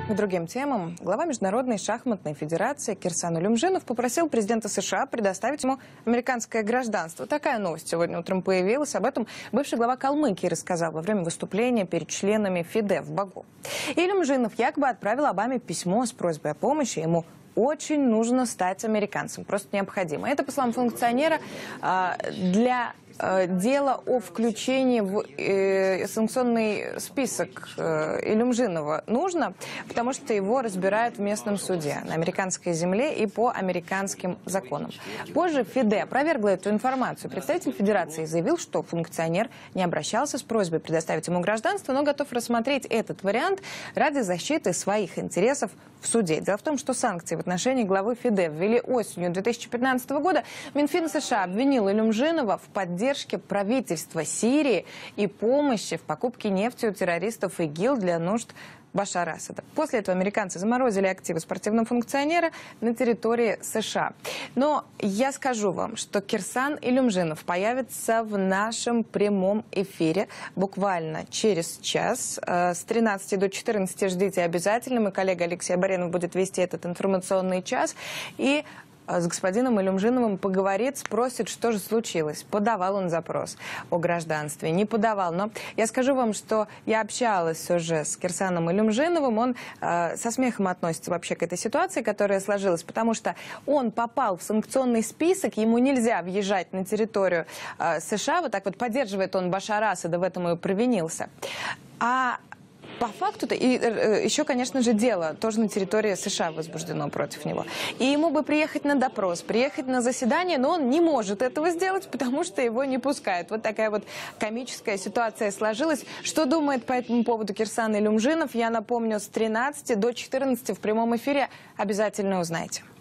К другим темам. Глава Международной шахматной федерации Кирсан Илюмжинов попросил президента США предоставить ему американское гражданство. Такая новость сегодня утром появилась. Об этом бывший глава Калмыкии рассказал во время выступления перед членами ФИДЕ в Баку. Илюмжинов якобы отправил Обаме письмо с просьбой о помощи. Ему очень нужно стать американцем, просто необходимо. Это, по словам функционера, для дела о включении в санкционный список Илюмжинова нужно, потому что его разбирают в местном суде на американской земле и по американским законам. Позже ФИДЕ опровергла эту информацию. Представитель федерации заявил, что функционер не обращался с просьбой предоставить ему гражданство, но готов рассмотреть этот вариант ради защиты своих интересов в суде. Дело в том, что санкции в отношении главы ФИДЕ ввели осенью 2015 года. Минфин США обвинил Илюмжинова в поддержке правительства Сирии и помощи в покупке нефти у террористов ИГИЛ для нужд Башара Асада. После этого американцы заморозили активы спортивного функционера на территории США. Но я скажу вам, что Кирсан Илюмжинов появится в нашем прямом эфире буквально через час. С 13 до 14 ждите обязательно. Мой коллега Алексей Баренов будет вести этот информационный час. И с господином Илюмжиновым поговорит, спросит, что же случилось. Подавал он запрос о гражданстве, не подавал. Но я скажу вам, что я общалась уже с Кирсаном Илюмжиновым. Он со смехом относится вообще к этой ситуации, которая сложилась, потому что он попал в санкционный список, ему нельзя въезжать на территорию США. Вот так вот поддерживает он Башара Асада, в этом и провинился. А по факту-то, и еще, конечно же, дело тоже на территории США возбуждено против него. И ему бы приехать на допрос, приехать на заседание, но он не может этого сделать, потому что его не пускают. Вот такая вот комическая ситуация сложилась. Что думает по этому поводу Кирсан Илюмжинов, я напомню, с 13 до 14 в прямом эфире обязательно узнаете.